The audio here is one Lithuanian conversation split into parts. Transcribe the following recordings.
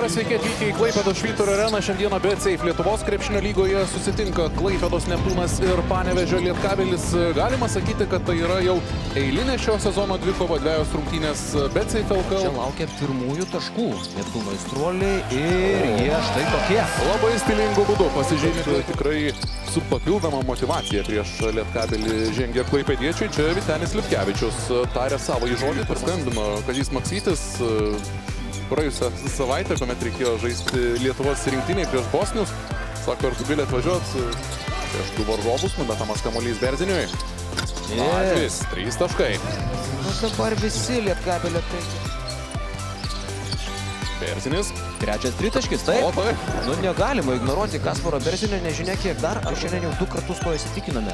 sveiki atvykę į Klaipėdos Švyturio areną. Šiandieną BetSafe Lietuvos krepšinio lygoje susitinka Klaipėdos Neptūnas ir Panevėžio Lietkabelis. Galima sakyti, kad tai yra jau eilinė šio sezono dvikova, dvejos rungtynės BetSafe LKL. Čia laukia pirmųjų taškų Neptūno aistruoliai ir jie štai tokie. Labai stilingų būdų pasižymėti tikrai su papildoma motyvacija prieš Lietkabelį žengė klaipėdiečiai. Čia Vytenis Lipkevičius tarė savo žodį, paskambino Kazys Maksytis praėjusią savaitę, kuomet reikėjo žaisti Lietuvos rinktiniai prieš bosnius. Sako, ar tu gali atvažiuoti prieš du varžovus, numetamas kamuolys Berziniui. Mažvis, 3 taškai. Dabar visi Lietkabelio Berzinis. Trečias tritaškis, taip. O, taip. Nu, negalima ignoruoti Kasparo Berzinio, nežinia kiek dar, ar šiandien jau 2 kartus to įsitikiname.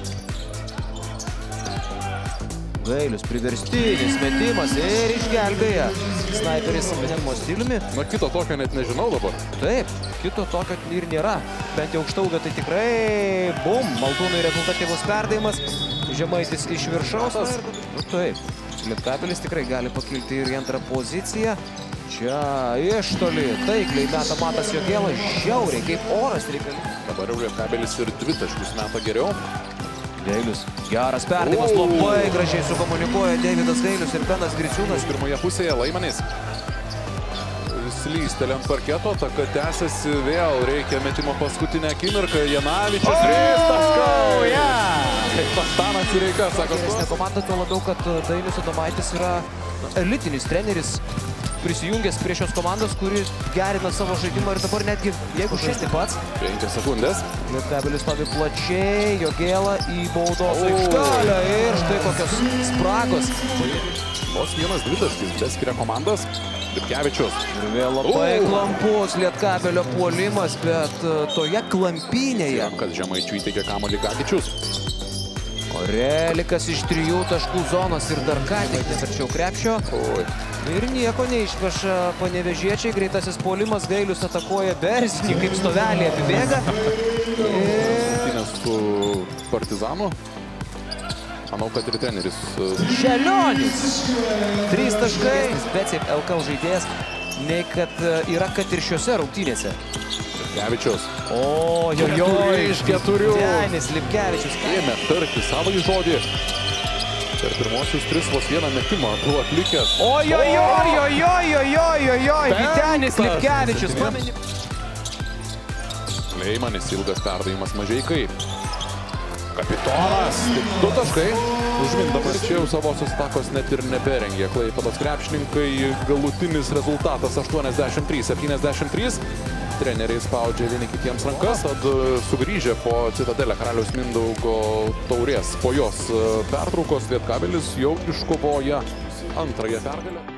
Gailius priverstinis metimas ir išgelbėja. Snaiperis Benemo stiliumi. Na, kito tokio net nežinau dabar. Taip, kito tokio ir nėra. Bent jau aukštaugio tai tikrai bum. Maldūnui rezultatyvus perdavimas. Žemaitis iš viršaus. Nu, taip, Lietkabelis tikrai gali pakilti ir į antrą poziciją. Čia iš toli taikliai meta Matas Jogėlas, žiauriai kaip oras reikalingas. Dabar jau Lietkabelis ir 2 taškus meta geriau. Gailius, geras perdavimas, labai gražiai sukomunikuoja Deividas Gailius ir Benas Griciūnas. Pirmoje pusėje Laimanis slystelė ant parketo, taka tęsiasi vėl, reikia metimo paskutinę akimirką. Janavičius, 3 taškai! Kaip Pastanas ir Reika, sako. Geresnė komanda, tuo labiau, kad Dainius Adomaitis yra elitinis treneris, prisijungęs prie šios komandos, kuri gerina savo žaidimą ir dabar netgi, jeigu žaisti pats. 5 sekundės. Lietkabelis stovi plačiai, Jogėla į baudos aikštelę ir štai kokios spragos. Vos 1-2 taškis, beskiria komandas. Lipkevičius. Ir vėl labai klampus Lietkabelio puolimas, bet toje klampynėje. Kas Žemaičiui įteikė kamuolį Gagičius. Orelikas iš 3 taškų zonos ir dar ką tik netarčiau krepšio. Ir nieko neišpeša panevėžiečiai. Greitasis puolimas, Gailius atakuoja Berzinį, kaip stovelį apibėga. Rungtynės su Partizanu. Manau, kad ir treneris. Šelionis. 3 taškai. BetSafe LKL žaidėjas, nei kad yra kad ir šiuose rungtynėse. Lipkevičius. Ojojoj, iš 4. Vytenis Lipkevičius. Ėmė tarti savo žodį. Per pirmosius 3 vos 1 metimą buvo atlikęs. Ojojoj, Vytenis Lipkevičius. Leimanis, ilgas perdavimas Mažeikai. Kapitonas, tik 2 taškai. Užmindamas čia jau savosios atakos net ir neberengė Klaipėdos krepšininkai. Galutinis rezultatas 83-73. Treneriai spaudžia vieni kitiems rankas, tad sugrįžę po Citadelę Karaliaus Mindaugo taurės po jos pertraukos Lietkabelis jau iškovoja antrąją pergalę.